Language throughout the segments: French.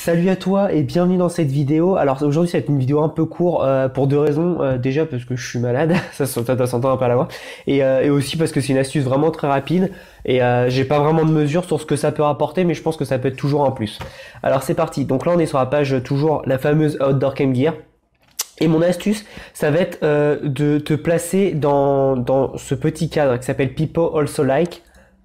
Salut à toi et bienvenue dans cette vidéo. Alors aujourd'hui ça va être une vidéo un peu courte pour deux raisons. Déjà parce que je suis malade, ça doit s'entendre un peu à la voix. Et aussi parce que c'est une astuce vraiment très rapide et j'ai pas vraiment de mesure sur ce que ça peut rapporter, mais je pense que ça peut être toujours un plus. Alors c'est parti. Donc là on est sur la page toujours la fameuse Outdoor Camp Gear. Et mon astuce, ça va être de te placer dans ce petit cadre qui s'appelle People Also Like.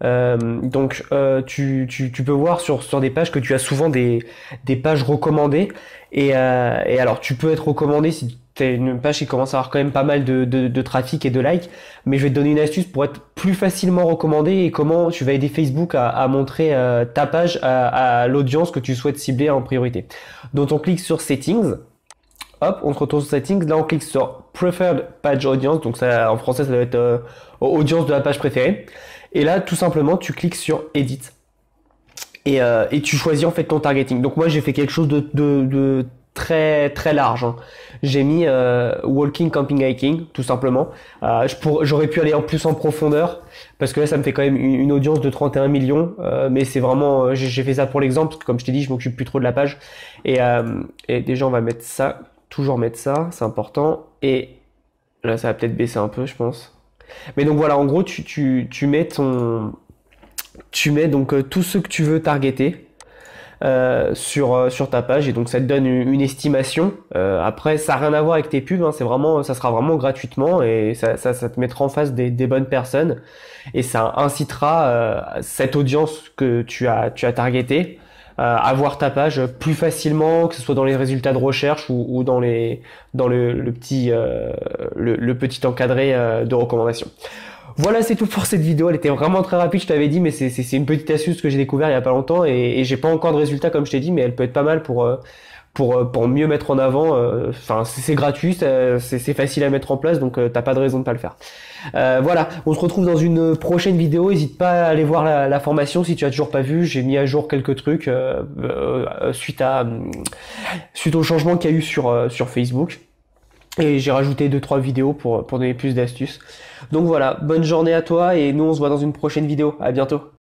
Tu peux voir sur des pages que tu as souvent des pages recommandées. Et alors, tu peux être recommandé si tu as une page qui commence à avoir quand même pas mal de trafic et de likes. Mais je vais te donner une astuce pour être plus facilement recommandé et comment tu vas aider Facebook à montrer ta page à l'audience que tu souhaites cibler en priorité. Donc, on clique sur Settings. Hop, on se retrouve sur Settings. Là, on clique sur Preferred Page Audience. Donc, ça, en français, ça doit être audience de la page préférée. Et là, tout simplement, tu cliques sur Edit. Et tu choisis en fait ton targeting. Donc, moi, j'ai fait quelque chose de très très large. Hein. J'ai mis Walking, Camping, Hiking, tout simplement. J'aurais pu aller en plus en profondeur. Parce que là, ça me fait quand même une audience de 31 millions. Mais c'est vraiment... j'ai fait ça pour l'exemple. Parce que comme je t'ai dit, je m'occupe plus trop de la page. Et déjà, on va mettre ça. Toujours mettre ça, c'est important. Et là, ça va peut-être baisser un peu, je pense. Mais donc voilà, en gros, tu mets donc tous ceux que tu veux targeter sur ta page et donc ça te donne une estimation. Après, ça n'a rien à voir avec tes pubs, hein, ça sera vraiment gratuitement et ça te mettra en face des bonnes personnes et ça incitera cette audience que tu as targeté à voir ta page plus facilement, que ce soit dans les résultats de recherche ou dans le petit encadré de recommandation. Voilà, c'est tout pour cette vidéo. Elle était vraiment très rapide, je t'avais dit, mais c'est une petite astuce que j'ai découvert il y a pas longtemps et j'ai pas encore de résultats comme je t'ai dit, mais elle peut être pas mal pour mieux mettre en avant. Enfin, c'est gratuit, c'est facile à mettre en place, donc t'as pas de raison de pas le faire. Voilà, on se retrouve dans une prochaine vidéo. N'hésite pas à aller voir la formation si tu as toujours pas vu. J'ai mis à jour quelques trucs suite au changement qu'il y a eu sur Facebook. Et j'ai rajouté 2-3 vidéos pour donner plus d'astuces. Donc voilà, bonne journée à toi et nous on se voit dans une prochaine vidéo. À bientôt.